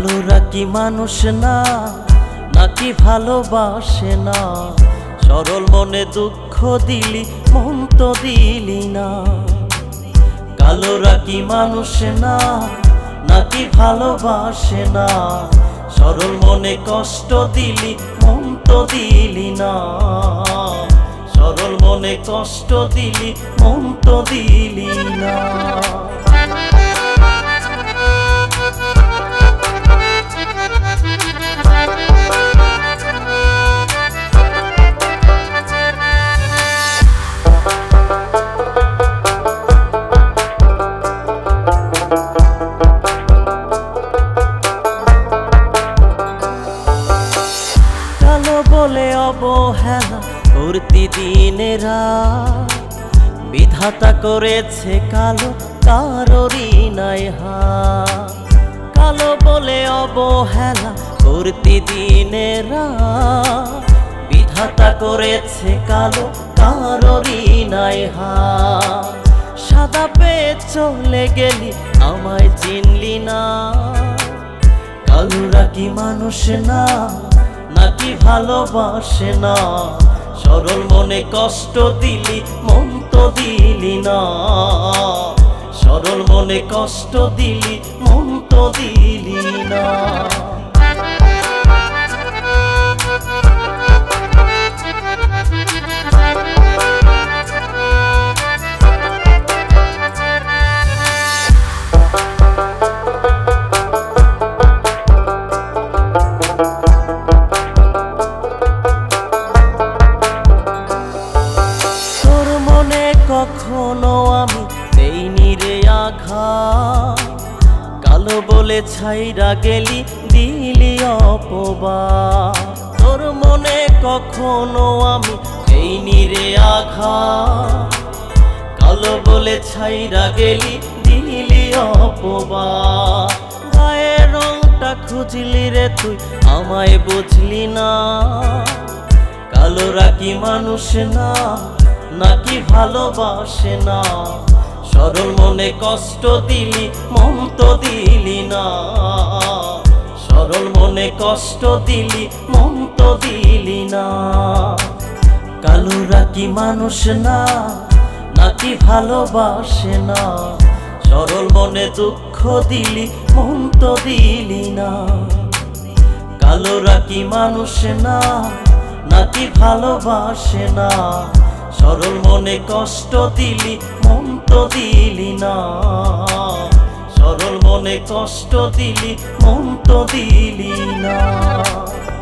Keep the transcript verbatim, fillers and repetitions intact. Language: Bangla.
কালোরা কি মানুষ না নাকি ভালোবাসে না? সরল মনে দুঃখ দিলি মন তো দিলি না। কালোরা কি মানুষ না নাকি ভালোবাসে না? সরল মনে কষ্ট দিলি মন তো দিলি না। সরল মনে কষ্ট দিলি মন তো দিলি না। বলে অবহেলা করতি দিনেরা বিধাতা করেছে কালো কারোরই নাই হাত। কালো বলে অবহেলা করতি দিনেরা বিধাতা করেছে কালো কারোরই নাই হাত। সাদা পেয়ে চলে গেলি আমায় চিনলি না। কালোরা কি মানুষ না নাকি ভালোবাসে না? সরল মনে কষ্ট দিলি মন তো দিলি না। সরল মনে কষ্ট দিলি মন তো দিলি না। কখনো আমি দেইনি রে আঘাত। কালো বলে ছাইরা গেলি দিলি অপবাদ। তোর মনে কখনো আমি দেইনি রে আঘাত। কালো বলে ছাইরা গেলি দিলি অপবাদ। গায়ের রংটা খুঁজলি রে তুই আমায় বুঝলি না। কালোরা কি মানুষ না নাকি ভালোবাসে না? সরল মনে কষ্ট দিলি মন তো দিলি না। সরল মনে কষ্ট দিলি মন তো দিলি না। কালোরা কি মানুষ না নাকি ভালোবাসে না? সরল মনে দুঃখ দিলি মন তো দিলি না। কালোরা কি মানুষ না নাকি ভালোবাসে না? সরল মনে কষ্ট দিলি মন তো দিলি না। সরল মনে কষ্ট দিলি মন তো দিলি না।